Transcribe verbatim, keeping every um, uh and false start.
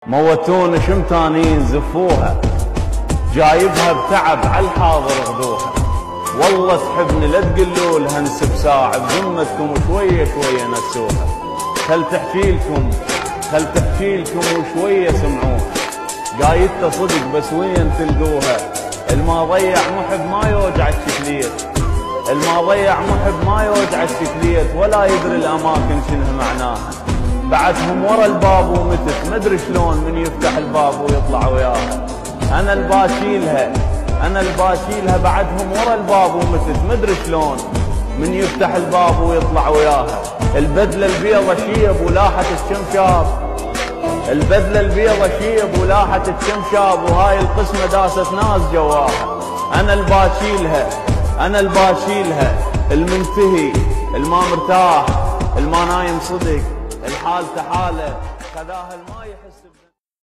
موتون شمتانين زفوها، جايبها بتعب عالحاضر غدوها. والله تحبني لا تقلوا لها انسب ساعة، بذمتكم شوية شوية نسوها. خل تحكي لكم خل تحكي لكم وشوية سمعوها. قايدته صدق بس وين تلقوها؟ الما ضيع محب ما يوجع الشكليت، الما ضيع محب ما يوجع الشكليت، ولا يدري الاماكن شنه معناها. بعدهم ورا الباب ومتت مدري شلون من يفتح الباب ويطلع وياها. انا الباشيلها انا الباشيلها بعدهم ورا الباب ومتت مدري شلون من يفتح الباب ويطلع وياها. البدله البيضة شيب ولاحة الشمشاب، البدله البيضة شيب ولاحة الشمشاب، وهاي القسمة داست ناس جواها. انا الباشيلها انا الباشيلها المنتهي الما مرتاح الما نايم صدق، الحال تحاله خذاها الما يحس.